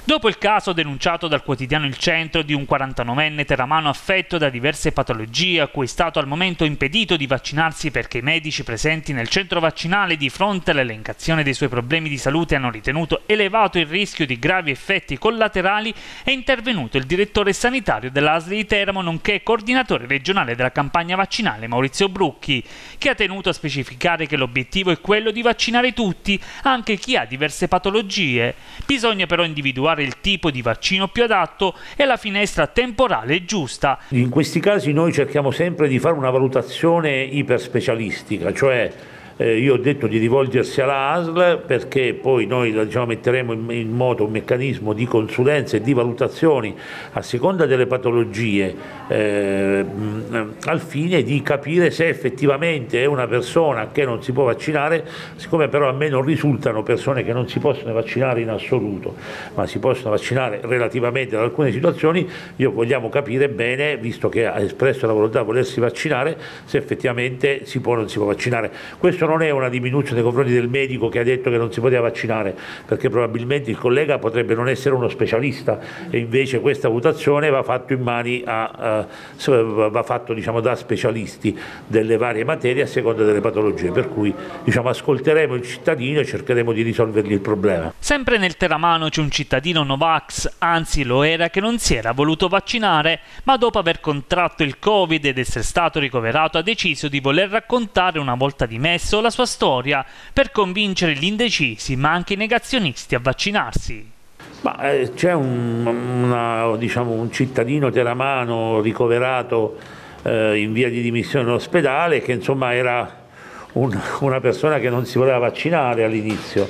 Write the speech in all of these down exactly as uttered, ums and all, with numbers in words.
Dopo il caso denunciato dal quotidiano Il Centro di un quarantanovenne teramano affetto da diverse patologie a cui è stato al momento impedito di vaccinarsi perché i medici presenti nel centro vaccinale di fronte all'elencazione dei suoi problemi di salute hanno ritenuto elevato il rischio di gravi effetti collaterali, è intervenuto il direttore sanitario dell'A S L di Teramo nonché coordinatore regionale della campagna vaccinale Maurizio Brucchi, che ha tenuto a specificare che l'obiettivo è quello di vaccinare tutti, anche chi ha diverse patologie. Bisogna però individuare il tipo di vaccino più adatto e la finestra temporale giusta. In questi casi noi cerchiamo sempre di fare una valutazione iperspecialistica, cioè eh, io ho detto di rivolgersi alla A S L perché poi noi diciamo, metteremo in, in moto un meccanismo di consulenza e di valutazioni a seconda delle patologie eh, al fine di capire se effettivamente è una persona che non si può vaccinare, siccome però a me non risultano persone che non si possono vaccinare in assoluto, ma si possono vaccinare relativamente ad alcune situazioni, io vogliamo capire bene, visto che ha espresso la volontà di volersi vaccinare, se effettivamente si può o non si può vaccinare. Questo non è una diminuzione nei confronti del medico che ha detto che non si poteva vaccinare, perché probabilmente il collega potrebbe non essere uno specialista e invece questa valutazione va fatto in mani a, uh, va fatto diciamo, da specialisti delle varie materie a seconda delle patologie, per cui diciamo, ascolteremo il cittadino e cercheremo di risolvergli il problema. Sempre nel teramano c'è un cittadino Novax, anzi lo era, che non si era voluto vaccinare, ma dopo aver contratto il Covid ed essere stato ricoverato ha deciso di voler raccontare una volta dimesso la sua storia per convincere gli indecisi ma anche i negazionisti a vaccinarsi. Eh, c'è un, una, diciamo, un cittadino teramano ricoverato eh, in via di dimissione in ospedale che insomma era un, una persona che non si voleva vaccinare all'inizio,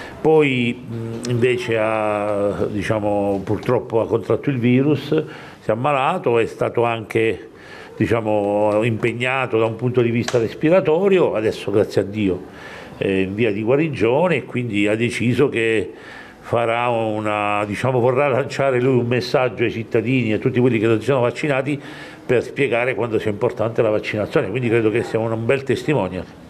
poi mh, invece ha, diciamo, purtroppo ha contratto il virus, si è ammalato, è stato anche diciamo, impegnato da un punto di vista respiratorio, adesso grazie a Dio è in via di guarigione e quindi ha deciso che farà una, diciamo, vorrà lanciare lui un messaggio ai cittadini e a tutti quelli che non si sono vaccinati per spiegare quanto sia importante la vaccinazione, quindi credo che sia un bel testimone.